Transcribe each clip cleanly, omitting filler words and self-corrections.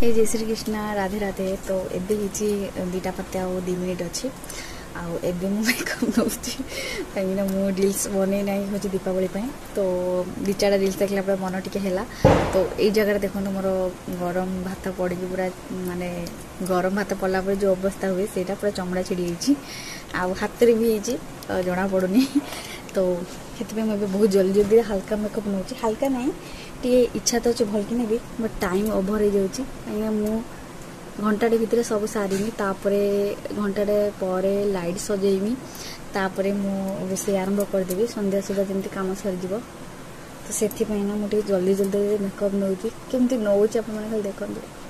हे जय श्री कृष्णा राधे राधे। तो एबे हिची 2टा पत्ते आ 2 मिनिट अच्छी आबे मु मेकअप नौची कहीं मु रील्स बनै ना हो दीपावली तो 2-4 रील्स देखला पर मन टिके हैला। तो ये जगह देखो मोर गरम भात पड़ी पूरा माने गरम भात पड़ला पर जो अवस्था हुए सेटा पूरा चमड़ा छिड़ी होइची हाथ रे भी होइची जना पड़ुनी। तो से मुझे बहुत जल्दी जल्दी हल्का मेकअप नौ हल्का ना टे इच्छा तो अच्छे भल कि नेबी बट टाइम ओभर हो जाऊँगी कहीं मु घंटाटे भितर सब सारिमी तापरे घंटाटे परे लाइट सजेमी तापरे मु रोषे आरंभ करदेवी संध्या सुधा जमी कम सरीज। तो से ना मुझे जल्दी जल्दी मेकअप नौ केमती नौ खाली देखते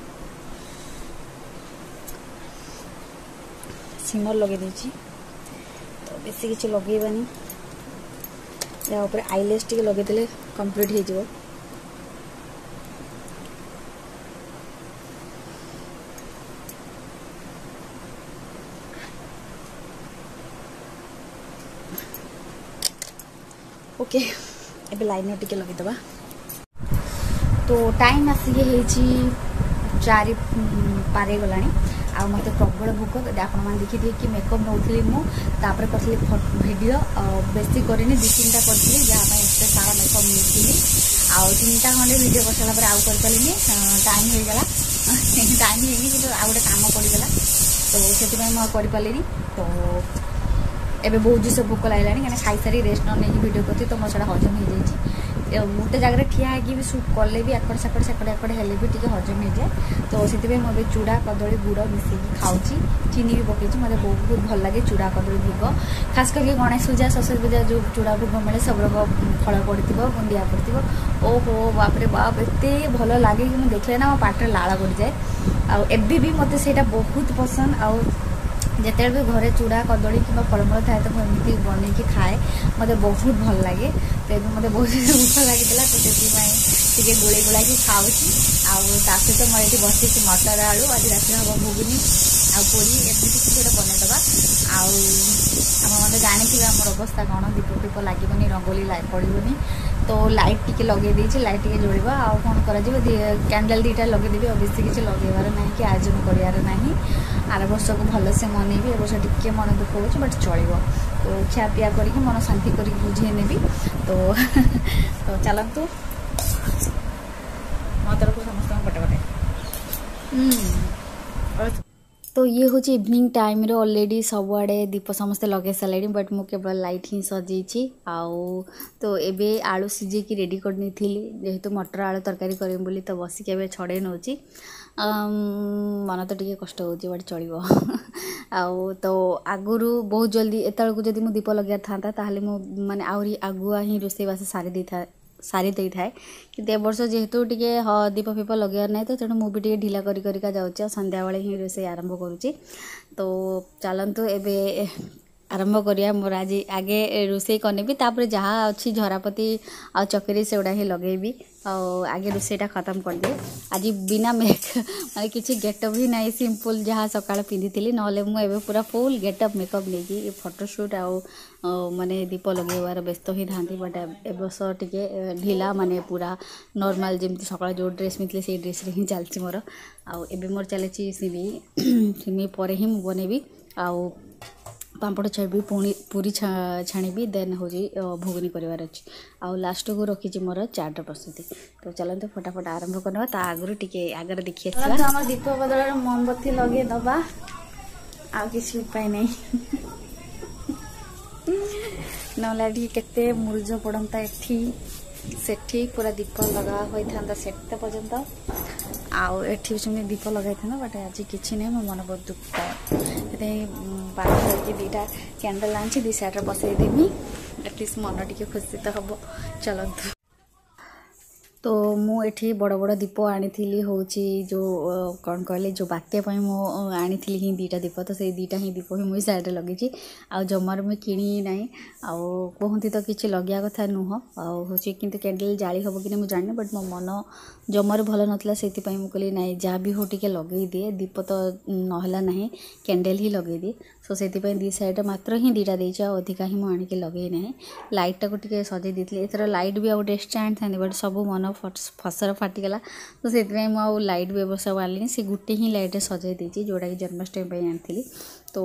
सिमर लगे देची। तो बेसी किसी लगेबानी या ऊपर आईलेस टी लगेदे कंप्लीट हो जाए। ओके एबे लाइनर टिके लगेदबा। तो टाइम आसिक 4 पारे गलानी आ मत प्रबल भोक आपण मैंने देखी कि मेकअप नौली मुझे करी भिड बेसी करनी 2-3टा करी जहाँ एत सारा मेकअप नौली आउ 3टा खंडे भिड कर सारा आउ कर पारे टाइम हो गला टाइम है कि गोटे कम पड़गला तो से पारे। तो एबे बहुत जोर से भोक लगे कहीं खाई सारी रेस्ट न नहीं वीडियो करती तो मोर हजम हो जाए गोटे जगह ठिया है भी सुट कले भी एकड़ सेकड़ हेले भी टी हजम हो जाए। तो से मुझे चूड़ा कदली गुड़ मिसेक खाऊँ चीनी भी पकई मतलब बहुत भल लगे चूड़ा कदली भोग खास करके गणेश पूजा सरस्वती पूजा जो चूड़ा भोग मिले सब रक फल पड़ी बुंदिया पड़ी ओहो बापरे बाप एत भल लगे कि मुझे देखले ना मो पाटे लाल पड़ जाए आबे भी मत से बहुत पसंद आ जिते भी घरे चूड़ा कदली कि फलमूल थाए तो मुझे बन खाए मत बहुत भल लगे। तो ये मत बहुत भूख लगी तो से गोले गोला खाऊँ सहित मैं ये बस मटर आलू आज रात हम घुगुनी पूरी एमती किसी गोटे बनईदबा आप जानी आम अवस्था कौन दीप दीप लगे रंगोली पड़ोनी। तो लाइट टी लगे लाइट टी जोड़ आउ कौन कर कैंडल 2टा लगेदेवी और बेसी किसी लगेबार ना कि आयोजन करार ना आर वर्ष को भल से मनईबी ए वर्ष टी मन दुख हो बट चलो। तो खियापिया करके मन शांति कर बुझे नेबी। तो तो चलतु मो तरफ समस्त पटे पटे। तो ये हूँ इवनिंग टाइम रे ऑलरेडी सबुआड़े दीप समस्ते लगे सारे बट मु केवल लाइट ही सजेची आउ। तो एबे आलू सीझेकी रेडी करनी जेहेतु मटर आलू तरकारी करें बोली तो बसिक ए छड़े नौची मन तो टे कष्ट हो बट चलो आउ। तो आगुरी बहुत जल्दी एतक जब मुझे दीप लगे था माने आहरी आगुआ ही रोषेईबास सारी दे थाए कि वर्ष जेहेतु टे दीप फीप लगे ना तो तेणु मुझे टे ढिला करिका जाऊँगी संध्या बेले ही रोषे आरंभ करुँची। तो चलतु एबे आरंभ करिया मोर आज आगे रोषे कनेबी तापर जहाँ अच्छी झरापति आ चकरी से गुड़ा ही लगेबी आगे रोषेटा खत्म कर दिए। आज बिना माने किसी गेटअप ही नहीं सिंपल जहाँ सकाळ पिंधि ना मुझे पूरा फुल गेटअप मेकअप नहीं फोटोशूट आउ माने दीप लगेबार व्यस्त ही था बट ए बस टे ढिला माने पूरा नॉर्मल जमी सकाळ जो ड्रेस मिलती से ड्रेस ही चलती मोर आबे मोर चली सिमी पर ही मुझे बनैबी आउ पापड़ छाड़ी पूरी छाणी देन हूँ भोगनी करार अच्छी आउ लास्ट को रखी मोर चाट प्रस्तुति। तो चलते फटाफट आरंभ करवा ता आगुरी टिके आगे देखी आम दीप बदल मोमबत्ती लगे दबा आ किसी उपाय नहीं ना केते मुरुज पड़ता एठी पूरा दीप लगा होता से पर्यंत आउ एठी भी दीप लगे था बट आज किसी नहीं मो मन बहुत दुख पाए बाहर 2टा कैंडल आनी 2 साइड बसईदेमी एटलिस्ट मन टी खुशी तो हम। चलतु तो मुझे बड़ बड़ दीप आनी हूँ जो कौन कहले जो बात्या मु आनी ही 2टा दीप तो से 2टा ही दीप ही मुझे साइड लगी आउ जमार मुझे किणी ना आउ कहती तो किसी लगे कथा नुह आउ हूँ कि कैंडल जाली हम कि मुझे जानी बट मो मन जमार भल नाला से मुझे कहली ना जहाँ भी हो टे लगे दिए दीप तो नाला ना कैंडल ही लगे दिए। सो से दी साइड मात्र ही दुटा देती अधिका ही मुझे लगे ना लाइटा को टे सजे दी एथर लाइट भी आउट एक्सट्रा आनी था बट सब मन फसर फाटीगला तो से मुझे लाइट भी बस आनी से गोटे ही लाइट सजे देती जोटा कि जन्माष्टमी आनी तो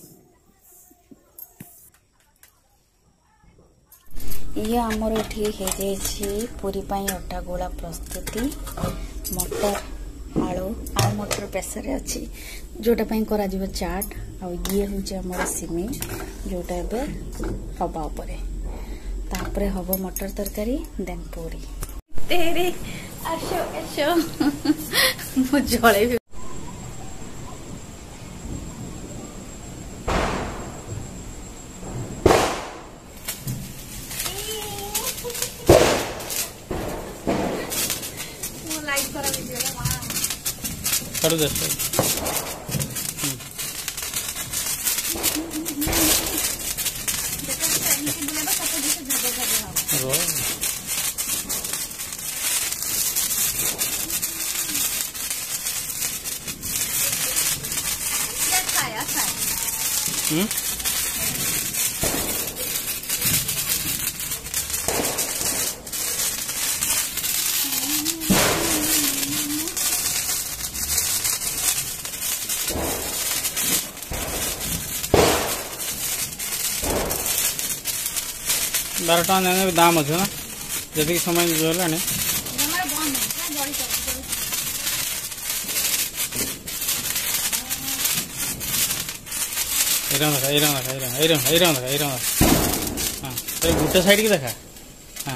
ये आमर ये पूरी अटा गोला प्रस्तुति मटर आलू आलू मटर प्रेसर अच्छी जोटा करा चाट ये हूँ आम सिमे जोटा हवा तापर हम मटर तरकारी देन पूरी तेरे आशो आशो मो जले कर दे बारह टाँग देने भी दाम अच्छे ना जी समय गलानी हाँ गोटे साइड की देखा हाँ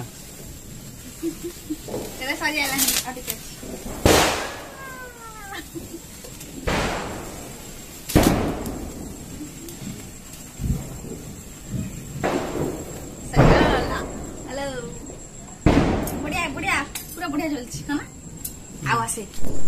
पूरा बढ़िया चलती है ना आवासे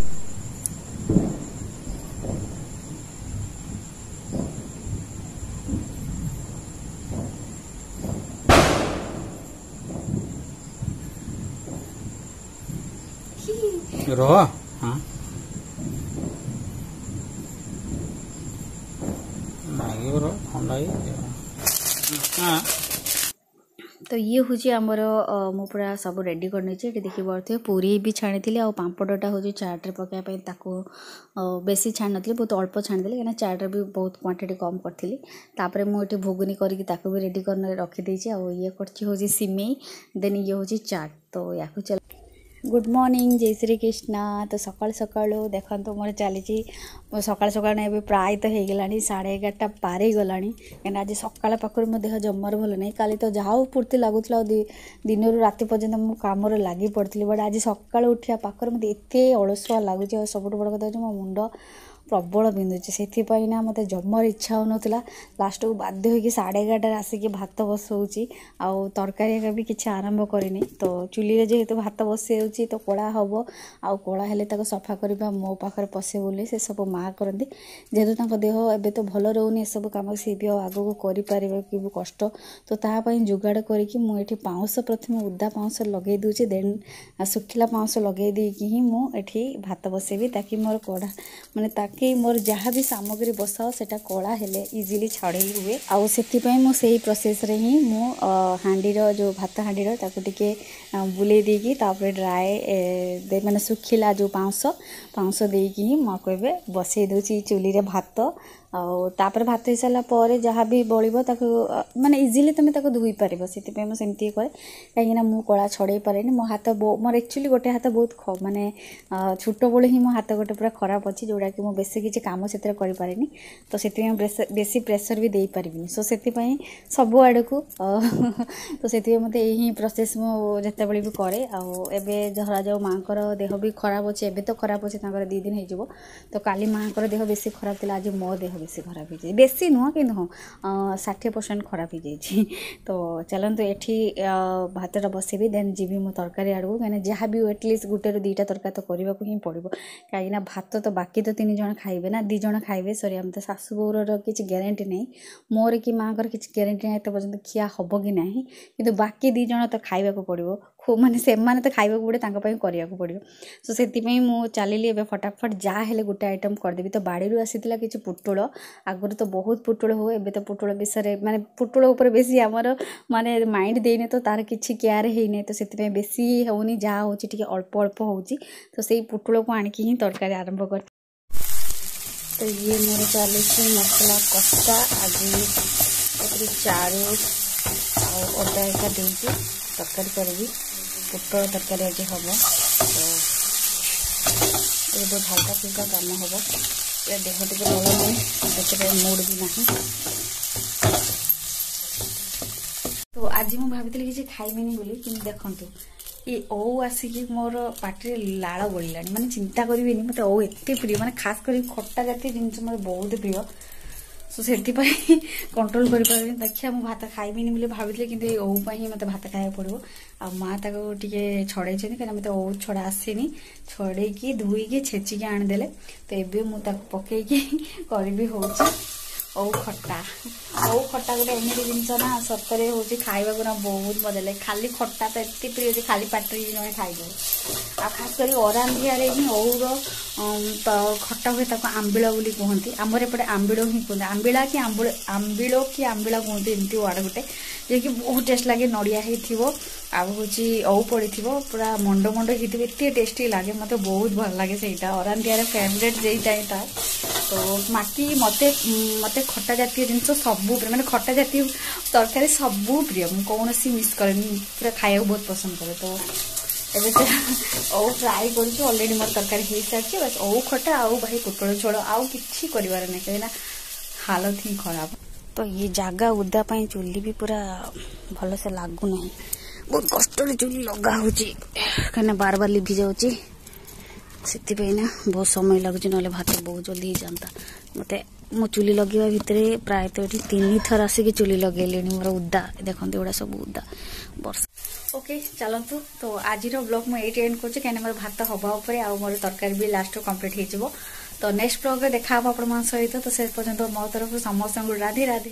रो हाँ रो ठंडा हाँ तो ये हूँ आमर मु पूरा सब रेडी करनी देखी पारे पूरी भी छाणी थी आ पापड़टा हूँ चाट्रे पकाइप बेसी छाणी नी बहुत अल्प छाणी कहीं चाट्रे भी बहुत क्वांटिटी कम करी मुझे भोगुनी करके भी रेडी कर रखीदे ये कर सिमेई देन ये हूँ चाट तो या चल गुड मॉर्निंग जय श्री कृष्णा तो सकाल सकाल देखो मोर चली सकाल सकाल ए प्राय तो हो गला 11:30 पार हो गला कहीं आज सकाल पाखर मो देह जमार भल नहीं काली तो जहाँ फुर्ती लगुला दिन राति पर्यंत मु कम लगी पड़ी बट आज सकाल उठा पाखर मत एत अलसुआ लगुच सब बड़ कथा मो मुंड प्रबल बिंदुचे से मत जमर इच्छा हो नाला लास्ट को बाध्य होगी 11:30 आसिक भात बसाऊँगी आउ तरकारी भी किसी आरंभ करनी तो चुली जेहेतु भात बसई तो कड़ा हम आउ कड़ा हेले सफा करवा मो पाखे पशे बोली से सब माँ करती जेहेतु देह एवं तो भल रोनी सब कम सी भी आग को करें कि कष्ट तो तापाई जुगाड़ करके मुझे पाउंस प्रथम उदा पाउंस लगे दूसरी देन सुखिला पाउंस लगे देकी ही मुझे भात बसेबी ताकि मोर कड़ा माने कि मोर जहाँ भी सामग्री बसाओ सेटा कला हेले इजिली छड़े हुए आउ से प्रोसेस रे ही मु हांडीर जो भात हांडीर ताको टिके बुले देकी तापर ड्राए माने सुखिला जो पाउंस देकी ही मको एबे बसई दूची चुली रे भात आउर भात हो सारा पर जहाँ भी बड़ो माने इजिली तुम धोई पार से सेमती कै कहीं मु कला छड़े पारे मो हाथ मोर एक्चुअली गोटे हाथ बहुत माने छोट बड़े ही मो हाथ गोटे पूरा खराब अच्छी जोड़ा कि मुझे बेसी किसी कम से करें तो से बेसी प्रेसर भी दे पारि सो से सब आड़ को तो से मत यही प्रोसेस मुझे भी कै आए धरा जाओ माँ देह भी खराब अच्छे एवं तो खराब अच्छे 2 दिन हो तो काली माँ देह बेसी खराब थी आज मो देह बेसी खराब हो बेसी नुह कि 60% खराब हो जाए तो चलते ये भातटा बसेबी देन जीवी मो तरकारी आड़ू कहीं जहाँ भी एटलिस्ट गोटे रू 2टा तरकारी तो करने को ही पड़ो कहीं भात तो बाकी तो 3 जन खाइबे ना 2 जन खाइबे सॉरी हम तो सासू बोर किसी ग्यारंटी नहीं मोर कि माँ की ग्यारंटी ना एत पर्यटन खिया हम कि ना कि बाकी 2 जन तो खाइबा को पड़ो माने सेमाने तो खाइबा पड़े तांका पई करिया को पड़ियो सो सेति पई मु चलिली एबे फटाफट जा हेले गोटे आइटम कर देबी तो बाड़ी रु आसीतिला किछि पुटुळ आगुर तो बहुत पुटुळ हो एबे तो पुटुळ विषय माने पुटुळ ऊपर बेसी हमर माने माइंड देने तो तार किछि केयर हे नै तो सेति पई बेसी होनी जा होछि टिके अल्प अल्प होछि तो सेई पुटुळ को आनिकी ही तरकारी आरंभ कर तो ये मोर चली मसला कष्टा आज चारू अदा एका देकी तरकारी करी पुटल तरकारी आज हम तो ये बहुत हल्का फुल्का काम हम ये देह टे भल नहीं मूड भी ना तो आज मुझे भाभी किसी खाइबी बोली कि देखूँ ये ओ आसिकी मोर पाटे लाड़ गला माने चिंता करें मत ओ एत प्रिय माने खास कर खट्टा जातीय जिनस मतलब बहुत प्रिय सो से कंट्रोल कर देखिए मुझे भात खाइबी बोली भाभी कि ओ मत भात खाया पड़ो आ माँ टे छड़े कहीं मत ओ छड़ा आसेनी छड़े धोईकी छेचिकी आनीदे तो ये मुझे पकईकी करी हो ओ खट्टा गोटे एमती जिनस ना सतरे हूँ खाइबा ना बहुत मजा लगे खाली खट्टा तो एत प्रिय खाली पाटे जमे खाइद आ खास कर अरांधिया ही ओर तो खट्टा हुए आंबिल बोली कहती आमर एपटे आंबिल ही कहते आंबिला कि आंबिल कि आंबिला कहते एमती वार्ड गोटे जे कि बहुत टेस्ट लगे नड़िया हो आउ पड़ी पूरा मंड मंड होते एत टेस्टी लगे मत बहुत भल लगे सहीटा अरांधिया फेवरेट जेटा तो माटी मते मते खट्टा जातीय जिनस सबू माने खट्टा जातीय तरकारी सबू प्रिय मुझे कौन मिस करें पूरा खाया बहुत पसंद करे तो एबे ओ फ्राए कर ऑलरेडी मोर तरकारी हो सारी बस ओ खट्टा आउ भाई पुटल छोड़ आउ किछि करिवार नै कहिना हालत ही खराब तो ये जागा उदा पाई चुली भी पूरा भल से लागू नहीं बहुत कष्ट चुली लगा हो कहीं बार बार लिभि जाऊँगी से बहुत समय लगुच ना भात बहुत जल्दी ही जाता मत मो चुली लगे भितर प्रायतः ये 3 थर आसिक चुली लगे मोर उदा देखते एगुड़ा सब उदा वर्षा ओके चलतु तो आज ब्लॉग मुझे एंड कर कहीं मोर भात हवा आ मोर तरकारी भी लास्ट कंप्लीट हो तो नेक्स्ट ब्लॉग देखा आप सहित तो से पर्यंत मो तरफ समस्त राधे राधे।